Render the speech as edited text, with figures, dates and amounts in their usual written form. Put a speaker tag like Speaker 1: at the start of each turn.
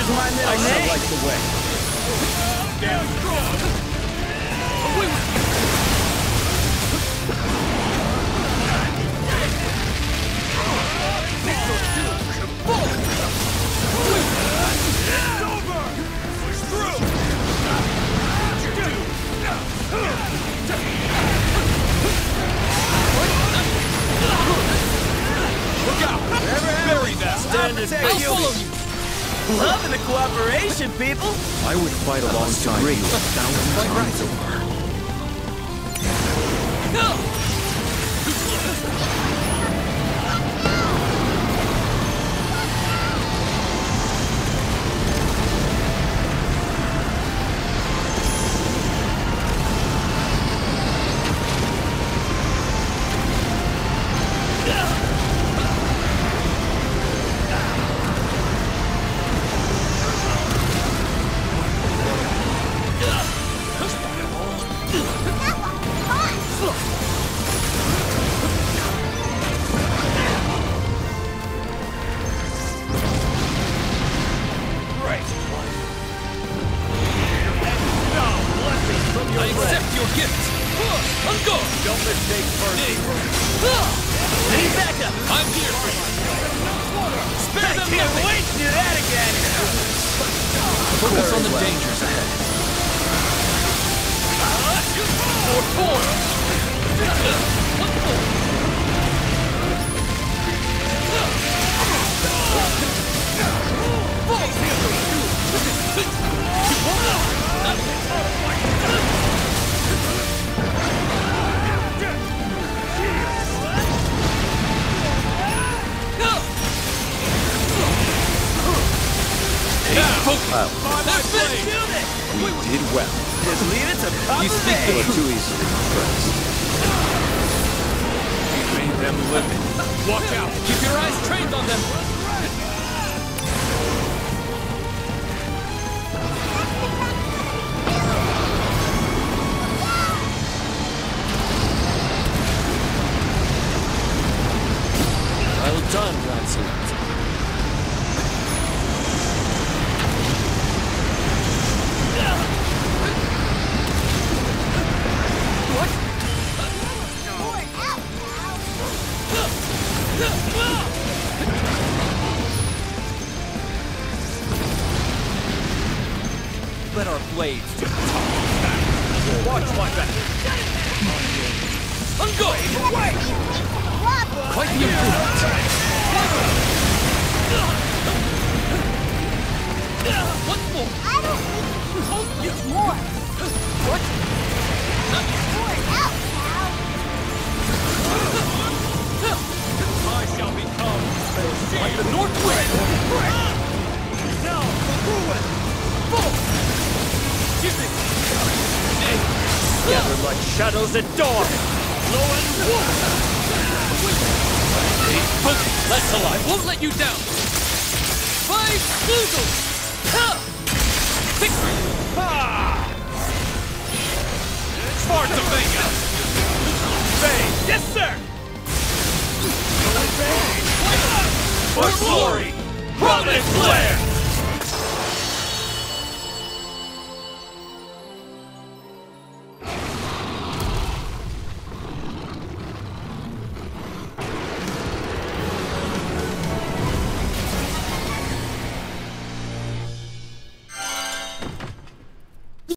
Speaker 1: Pleasure's my middle name.
Speaker 2: Like the way.
Speaker 3: Stand strong. Away with you. It's over. Push through. Look out! Bury that!
Speaker 1: Stand and
Speaker 3: I'll follow you!
Speaker 1: Loving the cooperation, people.
Speaker 2: I would fight alongside you 1,000 times over.
Speaker 3: I accept your gift! Ungo!
Speaker 2: Don't mistake first.
Speaker 1: Need backup.
Speaker 3: I'm here for you! Spare them
Speaker 1: Can't
Speaker 3: nothing!
Speaker 1: wait to do that again.
Speaker 3: Focus on the dangers ahead. For four! One more!
Speaker 2: We did well.
Speaker 1: Just leave it to Papa
Speaker 3: You speak
Speaker 2: They
Speaker 3: the
Speaker 2: were
Speaker 3: truth.
Speaker 2: too easily impressed.
Speaker 3: You made them live it. Watch out! Keep your eyes trained on them! Well done, Lancelot. Let our blades do the talking. Watch my back. Ungo! Quite the improvement. One more.
Speaker 4: I don't think it's more.
Speaker 3: What?
Speaker 4: More out now.
Speaker 3: I shall become like the North Wind. Now, ruin. Give me.
Speaker 1: Gather like shadows at dawn.
Speaker 3: Low and wolf. Let's alive. I won't let you down. Five Snoozles. Victory. Far to face.